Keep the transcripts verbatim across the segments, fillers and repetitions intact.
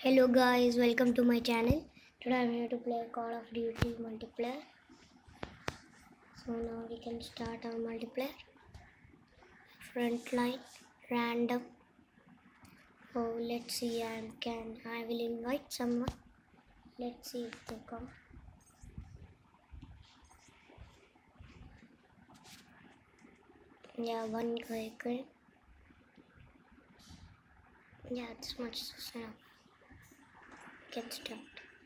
Hello guys, welcome to my channel. Today I'm here to play Call of Duty multiplayer. So now we can start our multiplayer. Frontline, random. Oh, let's see. I can. I will invite someone. Let's see if they come. Yeah, one guy came. Yeah, it's much enough. Get started.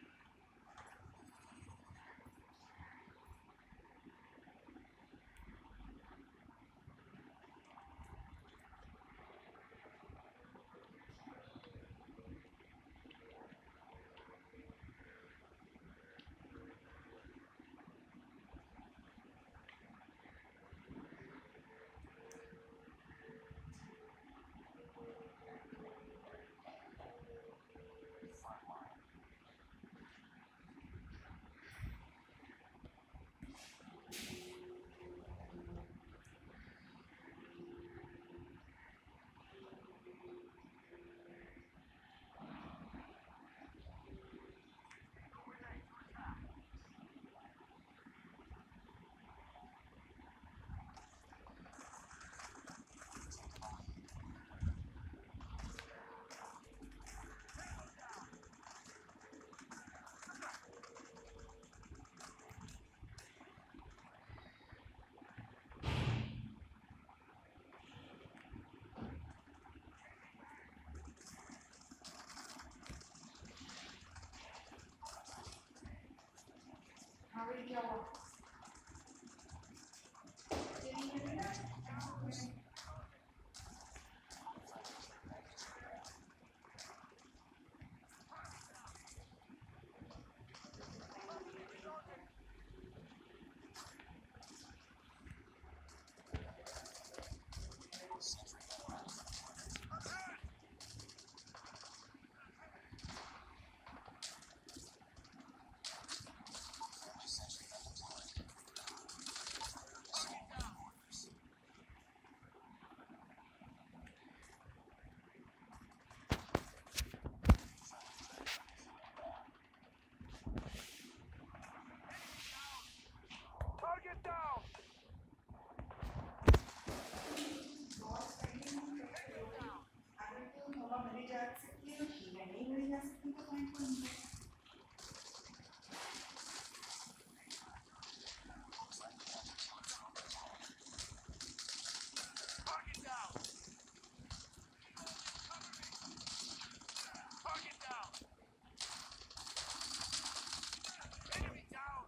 Target down! Target down! Target down! Enemy down!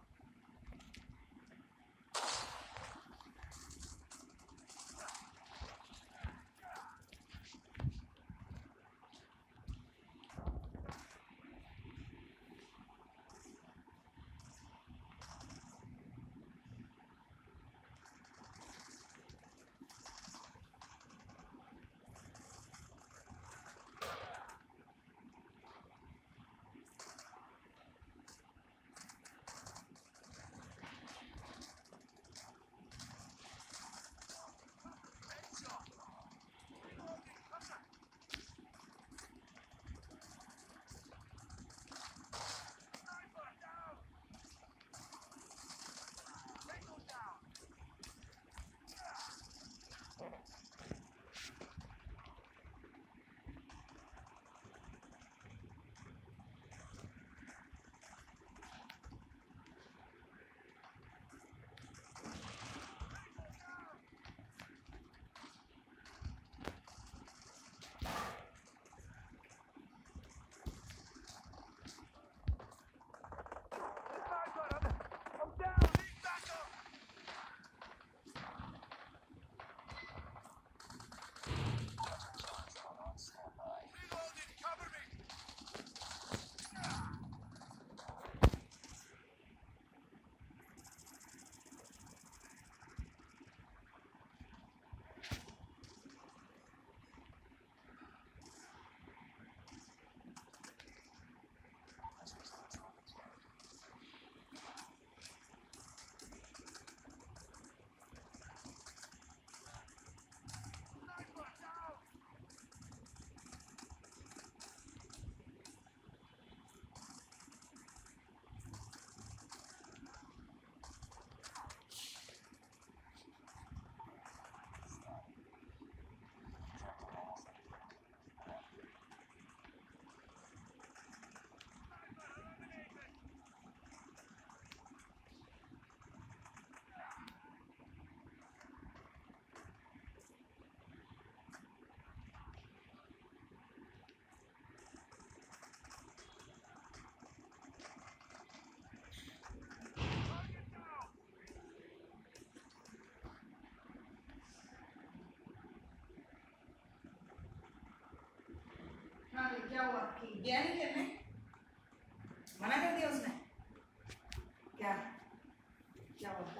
क्या हुआ कि गया नहीं खेलने? मना कर दिया उसने? क्या क्या होता?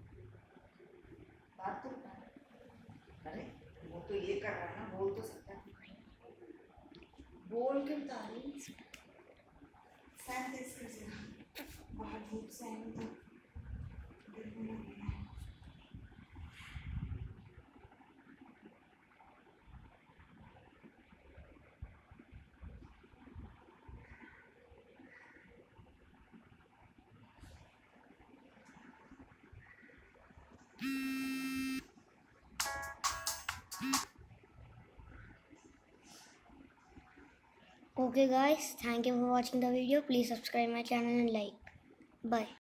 बात तो कर। अरे वो तो ये कर रहा है ना, बोल तो सकता है। बोल के बता रही। फैन तेज कर दिया। बाहर धूप से आएंगे तो दिल में लगेगा। Okay guys, thank you for watching the video. Please subscribe my channel and like. Bye.